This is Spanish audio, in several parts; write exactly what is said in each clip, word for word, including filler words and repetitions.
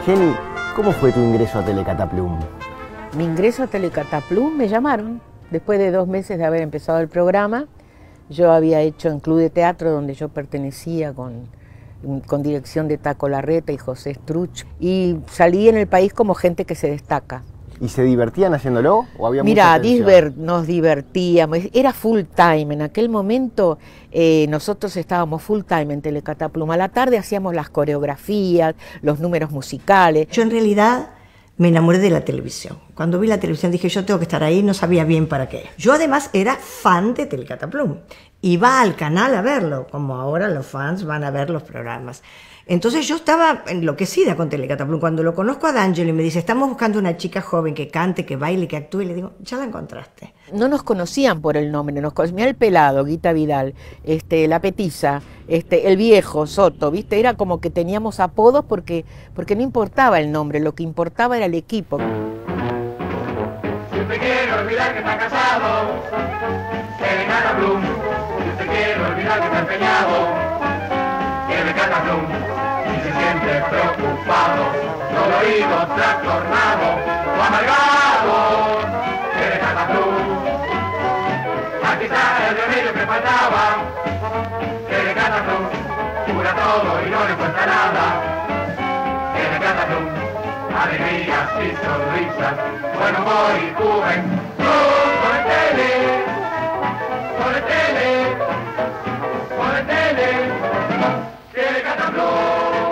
Jenny, ¿cómo fue tu ingreso a Telecataplum? Mi ingreso a Telecataplum me llamaron. Después de dos meses de haber empezado el programa, yo había hecho en Club de Teatro, donde yo pertenecía con, con dirección de Taco Larreta y José Struch, y salí en el país como gente que se destaca. ¿Y se divertían haciéndolo o había Mira, mucha tensión? diver, nos divertíamos, era full time. En aquel momento eh, nosotros estábamos full time en Telecataplum. A la tarde hacíamos las coreografías, los números musicales. Yo en realidad me enamoré de la televisión. Cuando vi la televisión dije, yo tengo que estar ahí, no sabía bien para qué. Yo además era fan de Telecataplum. Iba al canal a verlo, como ahora los fans van a ver los programas. Entonces yo estaba enloquecida con Telecataplum. Cuando lo conozco a D'Angelo y me dice, estamos buscando una chica joven que cante, que baile, que actúe, le digo, ya la encontraste. No nos conocían por el nombre, nos conocían, mira el pelado, Guita Vidal, este, la petiza, este, el viejo, Soto, ¿viste? Era como que teníamos apodos porque, porque no importaba el nombre, lo que importaba era el equipo. Si usted quiere olvidar que está casado, Telecataplum. Si usted quiere olvidar que está empeñado, Telecataplum. Si se siente preocupado, dolorido, trastornado o amargado, Telecataplum. Aquí está el remedio que faltaba, Telecataplum. Cura todo y no le cuesta nada, Telecataplum. Alegrías y sonrisas, buen humor y juventud. Con el tele, con el tele, con el tele, Telecataplum.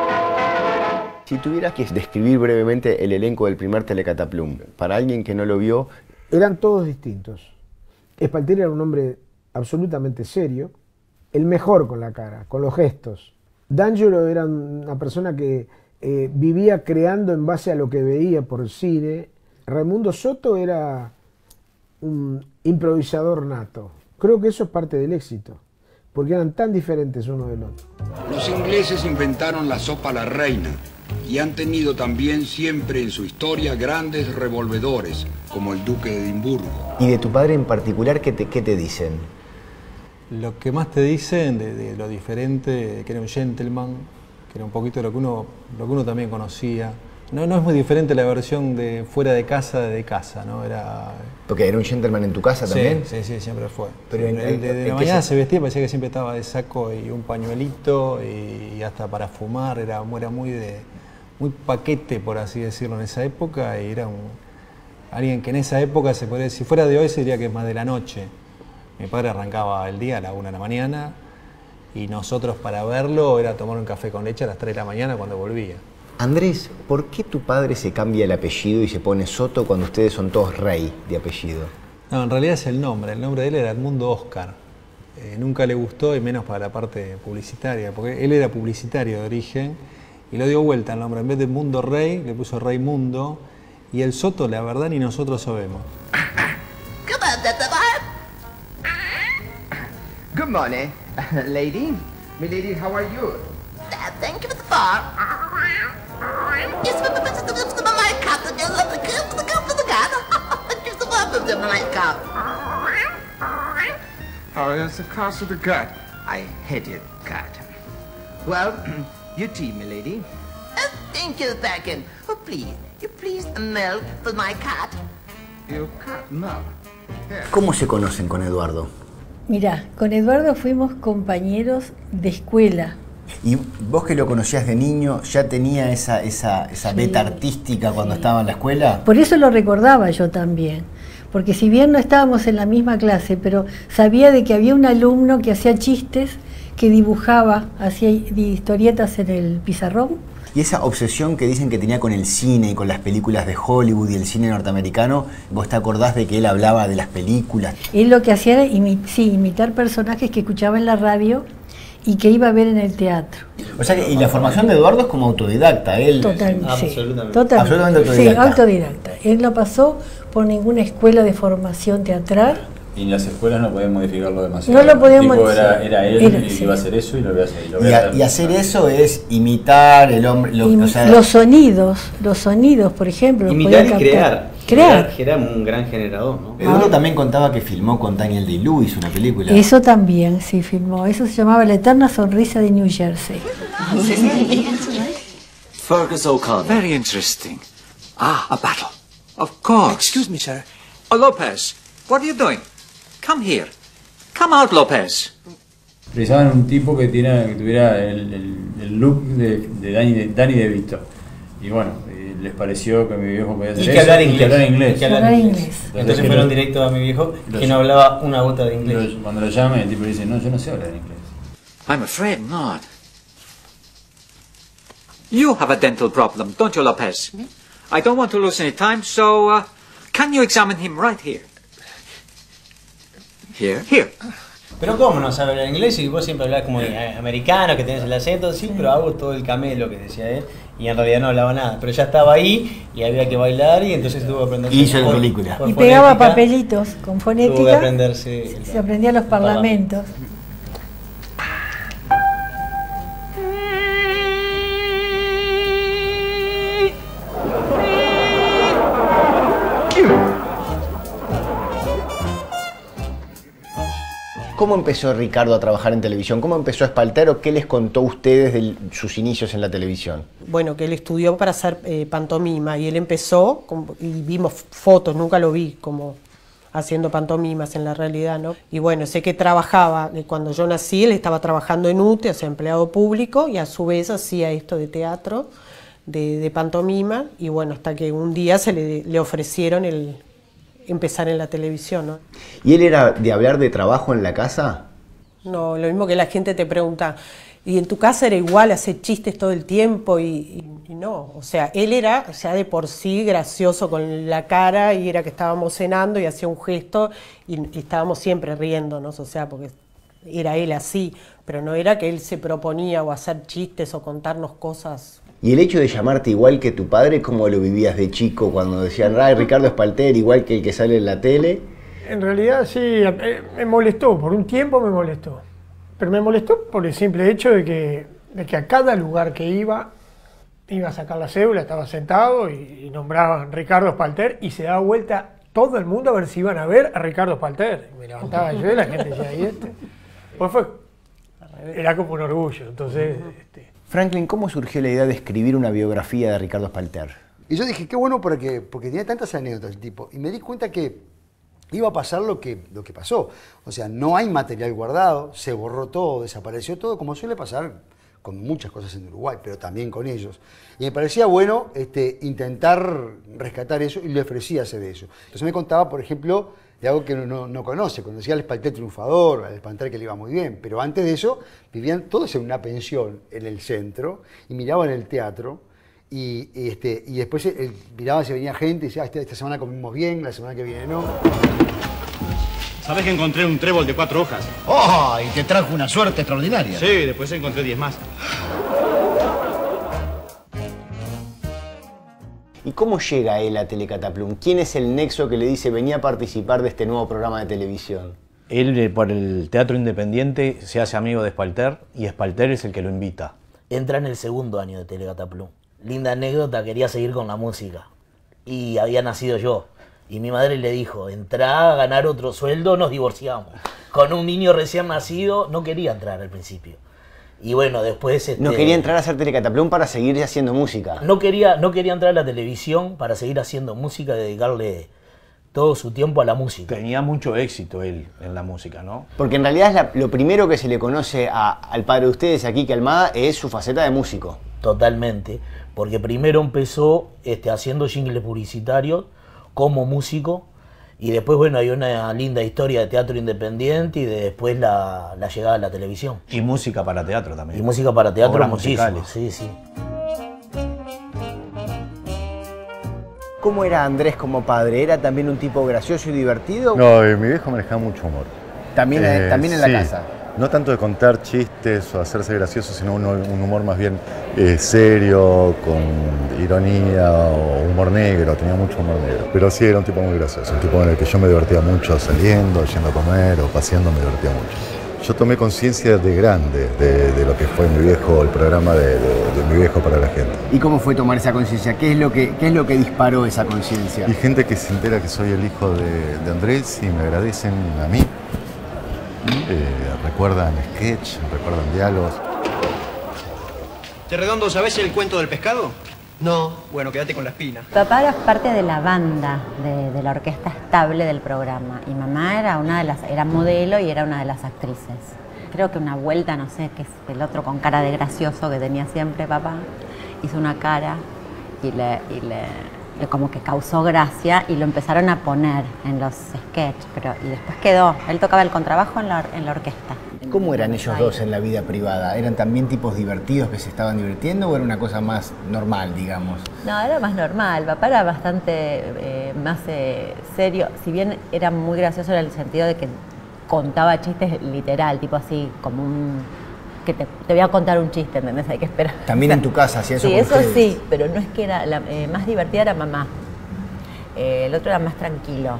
Si tuvieras que describir brevemente el elenco del primer Telecataplum, para alguien que no lo vio... Eran todos distintos. Espaltieri era un hombre absolutamente serio, el mejor con la cara, con los gestos. D'Angelo era una persona que eh, vivía creando en base a lo que veía por el cine. Raimundo Soto era un improvisador nato. Creo que eso es parte del éxito, porque eran tan diferentes uno del otro. Los ingleses inventaron la sopa a la reina y han tenido también siempre en su historia grandes revolvedores, como el duque de Edimburgo. Y de tu padre en particular, ¿qué te, qué te dicen? Lo que más te dicen de, de lo diferente, de que era un gentleman, que era un poquito lo que uno, lo que uno también conocía. No, no es muy diferente la versión de fuera de casa de, de casa, ¿no? Era... Porque era un gentleman en tu casa también. Sí, sí, sí, siempre fue. Pero siempre, en, de, de en la mañana se... se vestía, parecía que siempre estaba de saco y un pañuelito y, y hasta para fumar, era, era muy de muy paquete, por así decirlo, en esa época, y era un, alguien que en esa época, se podría, si fuera de hoy, se diría que es más de la noche. Mi padre arrancaba el día a la una de la mañana y nosotros para verlo era tomar un café con leche a las tres de la mañana cuando volvía. Andrés, ¿por qué tu padre se cambia el apellido y se pone Soto cuando ustedes son todos Rey de apellido? No, en realidad es el nombre. El nombre de él era Edmundo Oscar. Eh, nunca le gustó, y menos para la parte publicitaria, porque él era publicitario de origen y lo dio vuelta el nombre. En vez de Mundo Rey, le puso Raimundo. Y el Soto, la verdad, ni nosotros sabemos. Good morning, lady. My lady, how are you? Thank you for the bar. Yes, but my cup. The cup of the cat. Just the one of my cup. Oh, it's the cost of the gut. I hate it, cat. Well, you tea, my lady. Uh, thank you, Perkin. Oh, please, you please milk for my cat. You cat milk. Here. ¿Cómo se conocen con Eduardo? Mirá, con Eduardo fuimos compañeros de escuela. ¿Y vos que lo conocías de niño, ya tenía esa, esa, esa Sí, beta artística cuando sí. estaba en la escuela? Por eso lo recordaba yo también. Porque si bien no estábamos en la misma clase, pero sabía de que había un alumno que hacía chistes, que dibujaba, hacía historietas en el pizarrón. Y esa obsesión que dicen que tenía con el cine y con las películas de Hollywood y el cine norteamericano, ¿vos te acordás de que él hablaba de las películas? Él lo que hacía era imi sí, imitar personajes que escuchaba en la radio y que iba a ver en el teatro. O sea que, y la formación de Eduardo es como autodidacta, él... Totalmente, Ah, sí, absolutamente. totalmente. Absolutamente autodidacta. Sí, autodidacta. Él no pasó por ninguna escuela de formación teatral. Y en las escuelas no podían modificarlo demasiado. No lo podíamos tipo era, era él era, el que sí. iba a hacer eso y lo voy a hacer. Lo voy Y, a a, hacer. y hacer eso es imitar el hombre... Lo, Imi o sea, los sonidos, los sonidos, por ejemplo. los Imitar y podía crear. captar. Crear. Crear. Era un gran generador, ¿no? Eduardo ah. también contaba que filmó con Daniel Day-Lewis una película. Eso también, sí, filmó. Eso se llamaba La eterna sonrisa de New Jersey. Fergus O'Connor. Very interesting. Ah, a battle. Of course. Excuse me, sir. Oh, Lopez, what are you doing? Come here. Come out, Lopez. Precisaban un tipo que, tiene, que tuviera el, el, el look de, de Danny, de Danny DeVito. Y bueno, eh, les pareció que mi viejo podía hacer y eso. Que hablar inglés. Y que hablar inglés. Y que hablar inglés. Entonces, Entonces fueron directo a mi viejo que no hablaba una gota de inglés. Lo, cuando lo llame, el tipo le dice, no, yo no sé hablar inglés. I'm afraid not. You have a dental problem, don't you, Lopez? Mm-hmm. I don't want to lose any time, so uh, can you examine him right here? Here? Here. Pero cómo no sabe hablar inglés y vos siempre hablás como eh, americano, que tenés el acento, sí, pero hago todo el camelo que decía él y en realidad no hablaba nada. Pero ya estaba ahí y había que bailar y entonces tuvo que aprenderse. Hizo la película. Y pegaba papelitos con fonética. Tuvo que aprenderse. Se aprendía los parlamentos. ¿Cómo empezó Ricardo a trabajar en televisión? ¿Cómo empezó Espaltero? ¿Qué les contó a ustedes de sus inicios en la televisión? Bueno, que él estudió para hacer eh, pantomima y él empezó, como, y vimos fotos, nunca lo vi como haciendo pantomimas en la realidad, ¿no? Y bueno, sé que trabajaba, que cuando yo nací él estaba trabajando en U T E, o sea, empleado público, y a su vez hacía esto de teatro, de, de pantomima, y bueno, hasta que un día se le, le ofrecieron el empezar en la televisión, ¿no? ¿Y él era de hablar de trabajo en la casa? No, lo mismo que la gente te pregunta, ¿y en tu casa era igual, hacer chistes todo el tiempo? Y, y, y no, o sea, él era ya de por sí gracioso con la cara y era que estábamos cenando y hacía un gesto y, y estábamos siempre riéndonos, o sea, porque era él así, pero no era que él se proponía o hacer chistes o contarnos cosas. ¿Y el hecho de llamarte igual que tu padre, cómo lo vivías de chico cuando decían, ay, Ricardo Espalter, igual que el que sale en la tele? En realidad sí, me molestó, por un tiempo me molestó. Pero me molestó por el simple hecho de que, de que a cada lugar que iba, iba a sacar la cédula, estaba sentado y, y nombraban Ricardo Espalter y se daba vuelta todo el mundo a ver si iban a ver a Ricardo Espalter. Me levantaba yo y la gente decía, ¿y este? Pues fue, era como un orgullo, entonces... Este, Franklin, ¿cómo surgió la idea de escribir una biografía de Ricardo Espalter? Y yo dije, qué bueno porque, porque tenía tantas anécdotas el tipo. Y me di cuenta que iba a pasar lo que, lo que pasó. O sea, no hay material guardado, se borró todo, desapareció todo, como suele pasar con muchas cosas en Uruguay, pero también con ellos. Y me parecía bueno este, intentar rescatar eso y le ofrecía hacer eso. Entonces me contaba, por ejemplo, de algo que no, no conoce. Conocía al Espalter triunfador, al Espalter que le iba muy bien, pero antes de eso vivían todos en una pensión en el centro y miraban el teatro y, y, este, y después él miraba si venía gente y decía, ah, esta, esta semana comimos bien, la semana que viene no. ¿Sabés que encontré un trébol de cuatro hojas? ¡Oh! Y te trajo una suerte extraordinaria. Sí, después encontré diez más. ¿Y cómo llega él a Telecataplum? ¿Quién es el nexo que le dice venía a participar de este nuevo programa de televisión? Él, por el Teatro Independiente, se hace amigo de Espalter y Espalter es el que lo invita. Entra en el segundo año de Telecataplum. Linda anécdota, quería seguir con la música. Y había nacido yo. Y mi madre le dijo, entrá a ganar otro sueldo, nos divorciamos. Con un niño recién nacido, no quería entrar al principio. Y bueno, después... Este, no quería entrar a hacer Telecataplum para seguir haciendo música. No quería, no quería entrar a la televisión para seguir haciendo música y dedicarle todo su tiempo a la música. Tenía mucho éxito él en la música, ¿no? Porque en realidad es la, lo primero que se le conoce a, al padre de ustedes, a Quique Almada, es su faceta de músico. Totalmente, porque primero empezó este, haciendo jingles publicitarios como músico. Y después, bueno, hay una linda historia de teatro independiente y de después la, la llegada a la televisión. Y música para teatro también. Y música para teatro Obras muchísimo, musicales. sí, sí. ¿Cómo era Andrés como padre? ¿Era también un tipo gracioso y divertido? No, eh, mi viejo manejaba mucho humor. ¿También, eh, ¿también en la sí. casa? No tanto de contar chistes o hacerse gracioso, sino un, un humor más bien eh, serio, con ironía o humor negro, tenía mucho humor negro. Pero sí, era un tipo muy gracioso, un tipo en el que yo me divertía mucho saliendo, yendo a comer o paseando, me divertía mucho. Yo tomé conciencia de grande de, de lo que fue mi viejo, el programa de, de, de mi viejo para la gente. ¿Y cómo fue tomar esa conciencia? ¿Qué es lo que, qué es lo que disparó esa conciencia? Y gente que se entera que soy el hijo de, de Andrés y me agradecen a mí. Eh, recuerdan sketch, recuerdan diálogos. ¿Te Redondo, sabés el cuento del pescado? No. Bueno, quédate con la espina. Papá era parte de la banda, de, de la orquesta estable del programa. Y mamá era una de las, era modelo y era una de las actrices. Creo que una vuelta, no sé, que es el otro con cara de gracioso que tenía siempre papá, hizo una cara y le, y le, le como que causó gracia y lo empezaron a poner en los sketches, pero y después quedó. Él tocaba el contrabajo en la, en la orquesta. ¿Cómo eran ellos dos en la vida privada? ¿Eran también tipos divertidos que se estaban divirtiendo o era una cosa más normal, digamos? No, era más normal. Papá era bastante eh, más eh, serio. Si bien era muy gracioso en el sentido de que contaba chistes literal, tipo así, como un... que te, te voy a contar un chiste, ¿entendés? Hay que esperar. También en tu casa hacía eso Sí, con eso ustedes. sí, pero no es que era... La eh, más divertida era mamá. Eh, el otro era más tranquilo.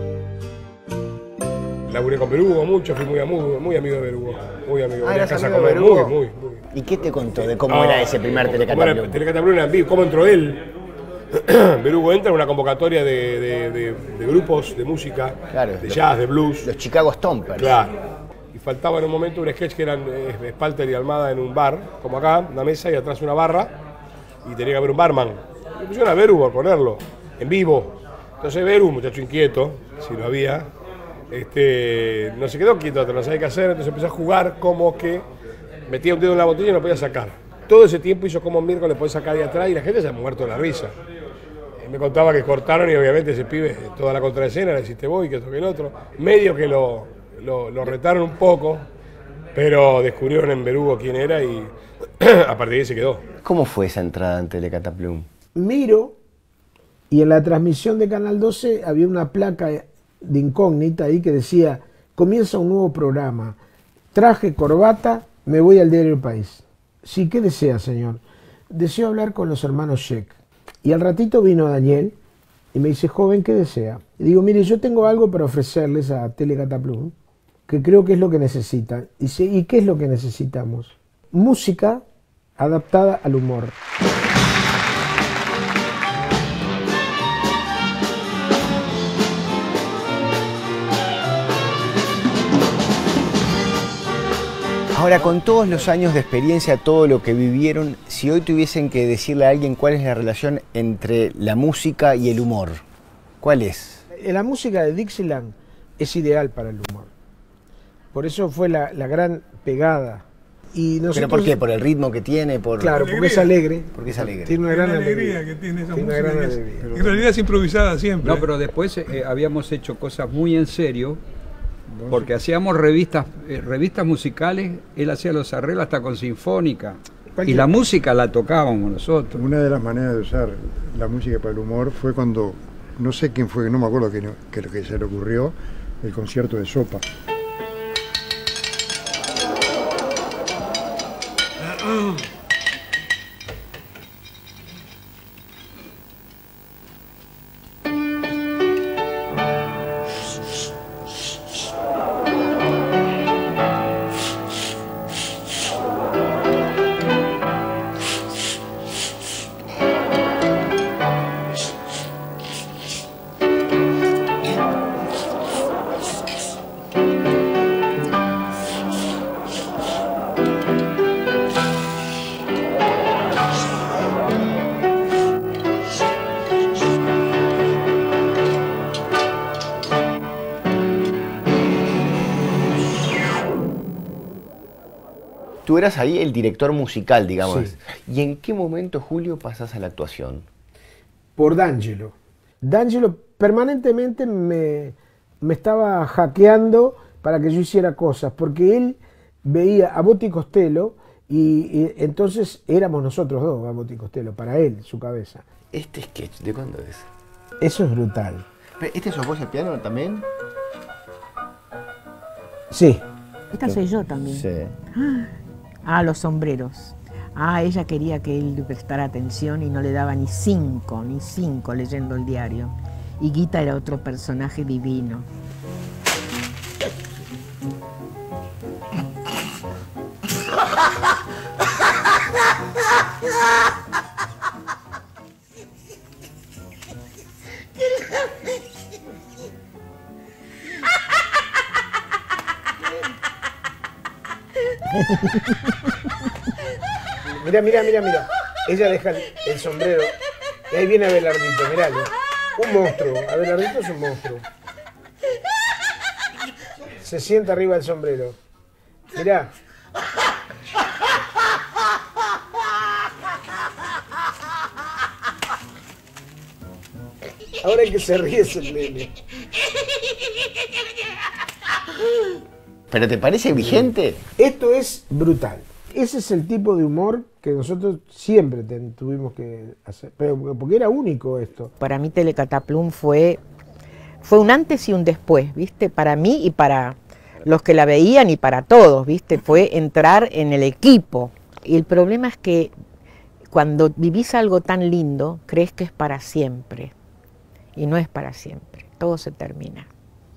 Laburé con Berugo mucho, fui muy, muy, muy amigo de Berugo. Muy amigo. Ah, Venía a ¿eras casa a amigo de comer, muy, Berugo? muy, muy. ¿Y qué te contó de cómo Ah, era ese primer ¿cómo era Telecataplum? Telecataplum en vivo, cómo entró él. Berugo entra en una convocatoria de, de, de, de grupos de música, Claro, de los- jazz, de blues. Los Chicago Stompers. Claro. Y faltaba en un momento un sketch que eran eh, Spalter y Almada en un bar, como acá, una mesa y atrás una barra, y tenía que haber un barman. Le pusieron a Beru a ponerlo, en vivo. Entonces Beru, un muchacho inquieto, si lo había, este, no se quedó quieto, no sabía qué hacer, entonces empezó a jugar como que metía un dedo en la botella y no podía sacar. Todo ese tiempo hizo como un miércoles podía sacar de atrás y la gente se ha muerto de la risa. Y me contaba que cortaron y obviamente ese pibe, toda la contraescena la hiciste vos y que esto que el otro. Medio que lo, lo, lo retaron un poco, pero descubrieron en Berugo quién era y a partir de ahí se quedó. ¿Cómo fue esa entrada en Telecataplum? Miro y en la transmisión de Canal doce había una placa de incógnita ahí que decía: comienza un nuevo programa, traje, corbata, me voy al diario El País. Sí, ¿qué desea, señor? Deseo hablar con los hermanos Sheck. Y al ratito vino Daniel y me dice: joven, ¿qué desea? Y digo: mire, yo tengo algo para ofrecerles a Telecataplum, que creo que es lo que necesitan. Dice: ¿y qué es lo que necesitamos? Música adaptada al humor. Ahora, con todos los años de experiencia, todo lo que vivieron, si hoy tuviesen que decirle a alguien cuál es la relación entre la música y el humor, ¿cuál es? La música de Dixieland es ideal para el humor. Por eso fue la, la gran pegada. Y nosotros, ¿Pero por qué? ¿Por el ritmo que tiene? Por... Claro, porque es alegre. Porque es alegre. Tiene una gran la alegría. alegría que tiene esa Tiene una música. gran que es- alegría. en realidad es improvisada siempre. No, pero después eh, habíamos hecho cosas muy en serio, porque hacíamos revistas, eh, revistas musicales, él hacía los arreglos hasta con sinfónica, y la música la tocábamos nosotros. Una de las maneras de usar la música para el humor fue cuando, no sé quién fue, no me acuerdo que, que, que se le ocurrió, el concierto de Sopa. Tú eras ahí el director musical, digamos. Sí. ¿Y en qué momento, Julio, pasas a la actuación? Por D'Angelo. D'Angelo permanentemente me, me estaba hackeando para que yo hiciera cosas, porque él veía a Botti Costello y, y entonces éramos nosotros dos, a Botti Costello, para él, su cabeza. ¿Este sketch de cuándo es? Eso es brutal. ¿Este sos vos el piano también? Sí. Esta soy yo también. Sí. Ah, los sombreros. Ah, ella quería que él le prestara atención y no le daba ni cinco, ni cinco leyendo el diario. Y Guita era otro personaje divino. Mirá, mirá, mirá, mirá. Ella deja el, el sombrero. Y ahí viene Abelardito, miralo. Un monstruo. Abelardito es un monstruo. Se sienta arriba del sombrero. Mirá. Ahora el que se ríe es el nene. ¿Pero te parece vigente? Esto es brutal. Ese es el tipo de humor que nosotros siempre ten, tuvimos que hacer, pero porque era único esto. Para mí Telecataplum fue, fue un antes y un después, ¿viste? Para mí y para los que la veían y para todos, ¿viste? Fue entrar en el equipo. Y el problema es que cuando vivís algo tan lindo, crees que es para siempre. Y no es para siempre, todo se termina.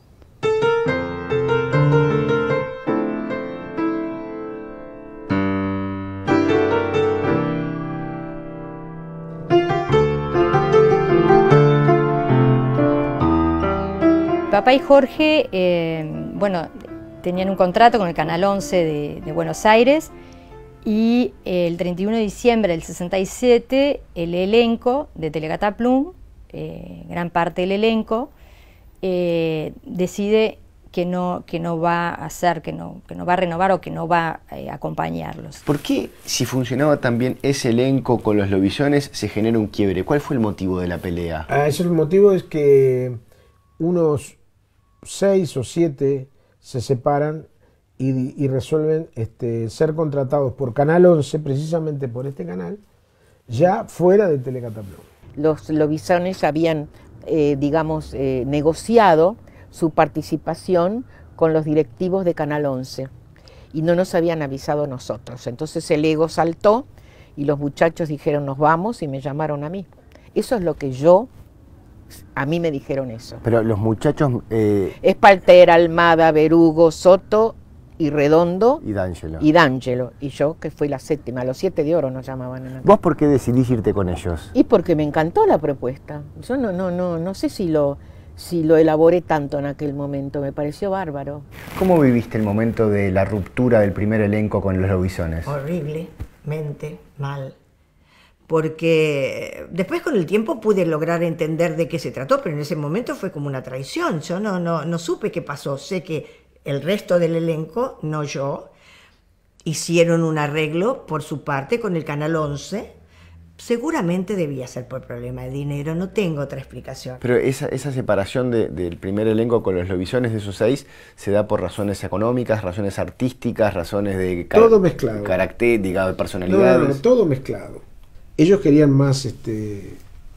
Papá y Jorge, eh, bueno, tenían un contrato con el Canal once de, de Buenos Aires y el treinta y uno de diciembre del sesenta y siete el elenco de Telecataplum, eh, gran parte del elenco, eh, decide que no, que no va a hacer, que no, que no va a renovar o que no va a eh, acompañarlos. ¿Por qué, si funcionaba tan bien ese elenco con los Lobisones, se genera un quiebre? ¿Cuál fue el motivo de la pelea? Ah, ese el motivo es que unos seis o siete se separan y, y resuelven este, ser contratados por Canal once, precisamente por este canal, ya fuera de Telecataplum. Los Lobisones habían, eh, digamos, eh, negociado su participación con los directivos de Canal once y no nos habían avisado a nosotros. Entonces el ego saltó y los muchachos dijeron nos vamos y me llamaron a mí. Eso es lo que yo, a mí me dijeron eso. Pero los muchachos... Eh... Espalter, Almada, Berugo, Soto y Redondo y D'Angelo. Y D'Angelo. Y yo, que fui la séptima, los siete de oro nos llamaban. En ¿Vos por qué decidís irte con ellos? Y porque me encantó la propuesta. Yo no, no, no, no sé si lo... si lo elaboré tanto en aquel momento, me pareció bárbaro. ¿Cómo viviste el momento de la ruptura del primer elenco con los Lobisones? Horriblemente mal, porque después con el tiempo pude lograr entender de qué se trató, pero en ese momento fue como una traición. Yo no, no, no supe qué pasó, sé que el resto del elenco, no yo, hicieron un arreglo por su parte con el Canal once. Seguramente debía ser por problema de dinero, no tengo otra explicación. Pero esa, esa separación de, del primer elenco con los Lobisones de esos seis se da por razones económicas, razones artísticas, razones de todo mezclado, características, de personalidades. No, no, no, todo mezclado. Ellos querían más, este,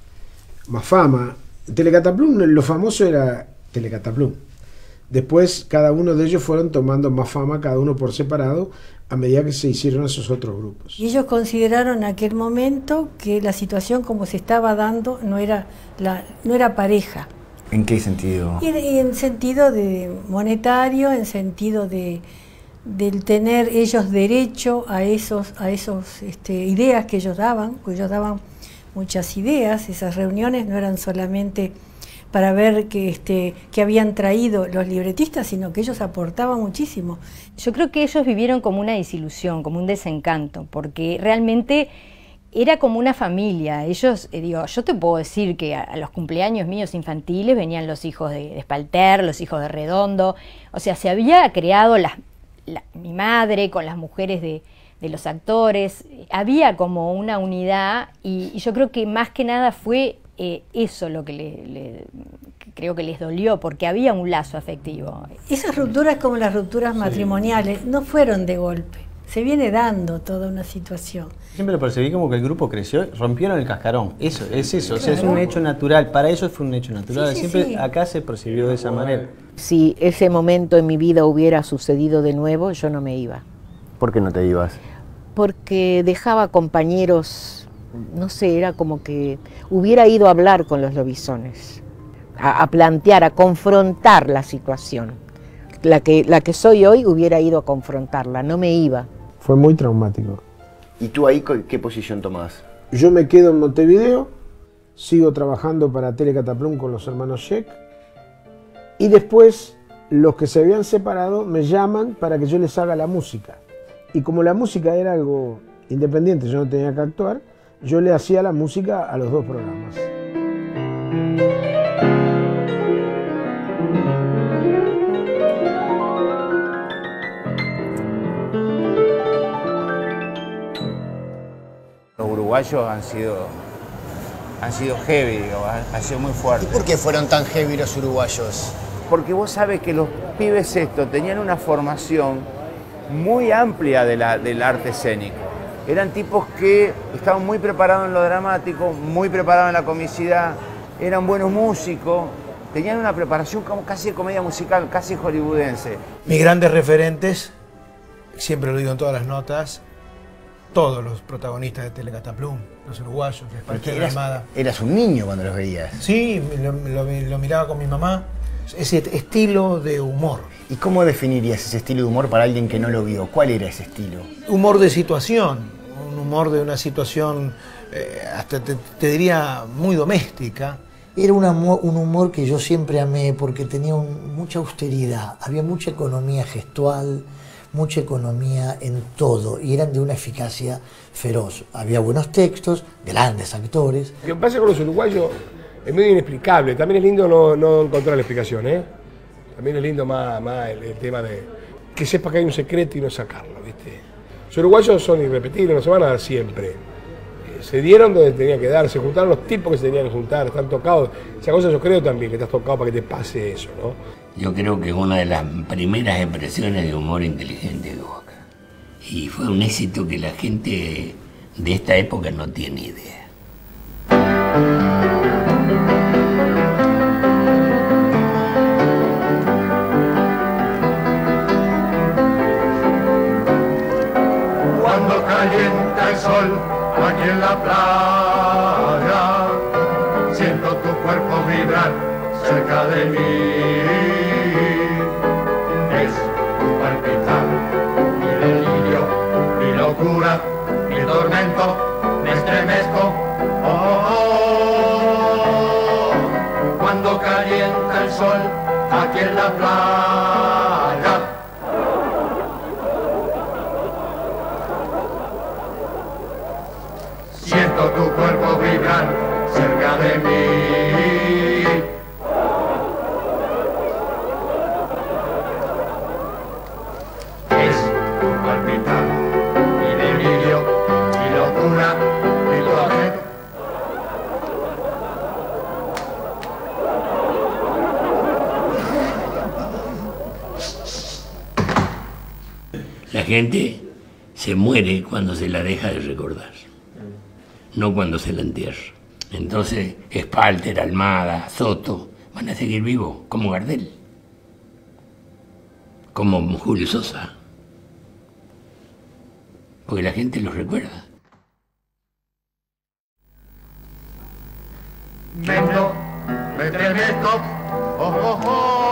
más fama. Telecataplum, lo famoso era Telecataplum. Después cada uno de ellos fueron tomando más fama, cada uno por separado, a medida que se hicieron esos otros grupos. Y ellos consideraron en aquel momento que la situación como se estaba dando no era, la, no era pareja. ¿En qué sentido? Y, y en sentido de monetario, en sentido de del tener ellos derecho a esos, a esos este, ideas que ellos daban, porque ellos daban muchas ideas. Esas reuniones no eran solamente para ver que, este, que habían traído los libretistas, sino que ellos aportaban muchísimo. Yo creo que ellos vivieron como una desilusión, como un desencanto, porque realmente era como una familia. Ellos, eh, digo, yo te puedo decir que a, a los cumpleaños míos infantiles venían los hijos de, de Espalter, los hijos de Redondo, o sea, se había creado la, la, mi madre con las mujeres de, de los actores, había como una unidad y, y yo creo que más que nada fue Eh, eso lo que le, le, creo que les dolió, porque había un lazo afectivo. Esas rupturas, como las rupturas matrimoniales, sí, no fueron de golpe, se viene dando toda una situación. Siempre lo percibí como que el grupo creció, rompieron el cascarón, eso, es eso, o sea, es un hecho natural, para ellos fue un hecho natural, sí, sí, siempre sí. Acá se percibió de esa manera. Si ese momento en mi vida hubiera sucedido de nuevo, yo no me iba. ¿Por qué no te ibas? Porque dejaba compañeros... No sé, era como que hubiera ido a hablar con los Lobisones, a, a plantear, a confrontar la situación. La que, la que soy hoy hubiera ido a confrontarla, no me iba. Fue muy traumático. ¿Y tú ahí qué posición tomás? Yo me quedo en Montevideo, sigo trabajando para Telecataplum con los hermanos Sheck, y después los que se habían separado me llaman para que yo les haga la música. Y como la música era algo Independiente, yo no tenía que actuar, yo le hacía la música a los dos programas. Los uruguayos han sido, han sido heavy, digo, han, han sido muy fuertes. ¿Y por qué fueron tan heavy los uruguayos? Porque vos sabés que los pibes estos tenían una formación muy amplia de la, del arte escénico. Eran tipos que estaban muy preparados en lo dramático, muy preparados en la comicidad, eran buenos músicos, tenían una preparación como casi de comedia musical, casi hollywoodense. Mis grandes referentes, siempre lo digo en todas las notas, todos los protagonistas de Telecataplum, los uruguayos, Espalter, eras, Almada. Eras un niño cuando los veías. Sí, lo, lo, lo miraba con mi mamá. Ese estilo de humor. ¿Y cómo definirías ese estilo de humor para alguien que no lo vio? ¿Cuál era ese estilo? Humor de situación, un humor de una situación, eh, hasta te, te diría, muy doméstica. Era un humor, un humor que yo siempre amé porque tenía un, mucha austeridad, había mucha economía gestual, mucha economía en todo, y eran de una eficacia feroz. Había buenos textos, grandes actores. Lo que pasa con los uruguayos es medio inexplicable. También es lindo no, no encontrar la explicación, ¿eh? También es lindo más, más el, el tema de que sepa que hay un secreto y no sacarlo, ¿viste? Los uruguayos son irrepetibles, no se van a dar siempre. Eh, se dieron donde tenían que dar, se juntaron los tipos que se tenían que juntar, están tocados. Esa cosa yo creo también, que estás tocado para que te pase eso, ¿no? Yo creo que es una de las primeras expresiones de humor inteligente que hubo acá. Y fue un éxito que la gente de esta época no tiene idea. Cuando calienta el sol aquí en la playa, siento tu cuerpo vibrar cerca de mí. Es tu palpitar, mi delirio, mi locura, mi tormento, me estremezco. Oh, oh, oh. Cuando calienta el sol aquí en la playa. Siento tu cuerpo vibrar cerca de mí. Es tu palpitar, mi delirio, mi locura, mi tormento. La gente se muere cuando se la deja de recordar, no cuando se la entierra. Entonces, Espalter, Almada, Soto, van a seguir vivos, como Gardel, como Julio Sosa, porque la gente los recuerda. Mento, me estremezco, oh, oh, oh.